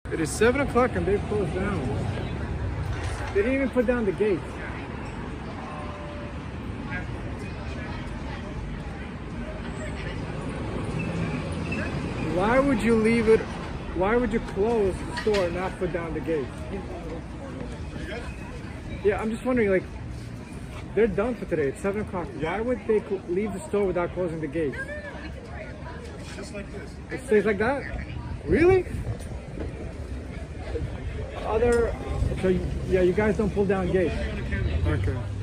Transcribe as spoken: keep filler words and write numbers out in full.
It is seven o'clock and they've closed down. They didn't even put down the gate. Why would you leave it? Why would you close the store and not put down the gate? Yeah, I'm just wondering, like, they're done for today. It's seven o'clock. Why would they leave the store without closing the gate? Just like this. It stays like that? Really? Other, so yeah, you guys don't pull down gates. Okay.